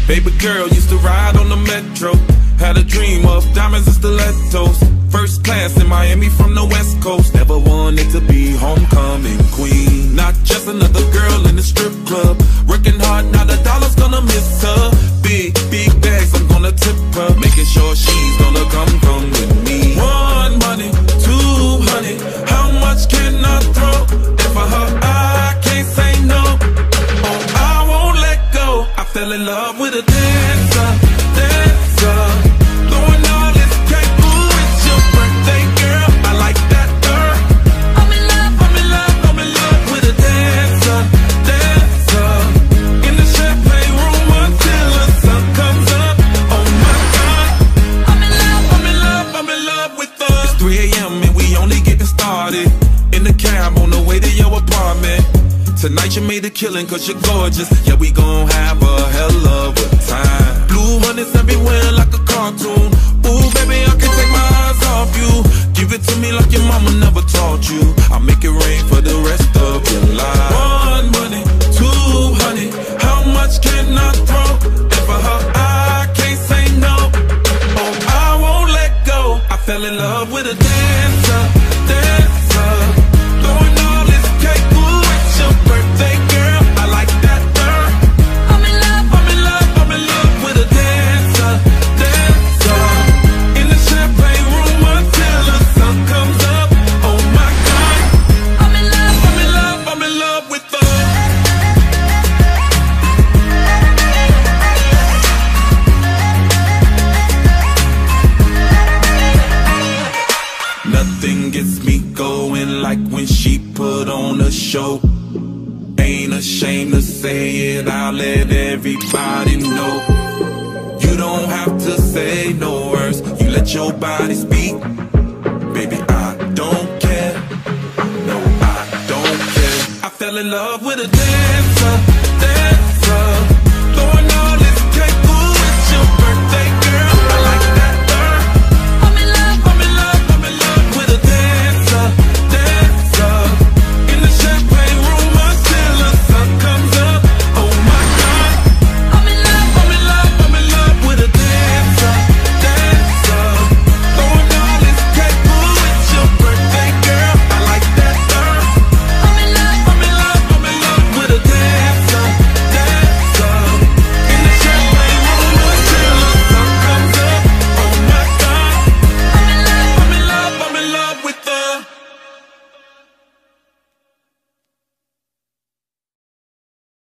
Baby girl used to ride on the metro. Had a dream of diamonds and stilettos. First class in Miami from the West Coast. Never wanted to be homecoming queen. Not just another girl in the strip club. Working hard, now the dollar's gonna miss her. Big bags, I'm gonna tip her. Making sure she's gonna come with me. One money, two honey. How much can I throw? And for her, I can't say no. Oh, I won't let go. I fell in love with a dancer. Throwing all this cake, ooh, it's your birthday, girl. I like that, girl. I'm in love with a dancer. In the champagne room until the sun comes up. Oh my God. I'm in love with her. It's 3 a.m. and we only getting started. In the cab on the way to your apartment. Tonight you made a killing cause you're gorgeous. Yeah, we gon' have a hell of a time. Blue honey's everywhere like a cartoon. Ooh, baby, I can't take my eyes off you. Give it to me like your mama never taught you. I'll make it rain for the rest of your life. One money, two honey. How much can I throw? And for her, I can't say no. Oh, I won't let go. I fell in love with a dancer. Throwing all this cake, ooh, it's your birthday, girl. I like that, girl. I'm in love with a dancer. In the champagne room until the sun comes up. Oh my God. I'm in love with her. Nothing gets me going like when she put on a show. Ain't ashamed to say it, I'll let everybody know. You don't have to say no words, you let your body speak. Baby, I don't care. No, I don't care. I fell in love with a dancer.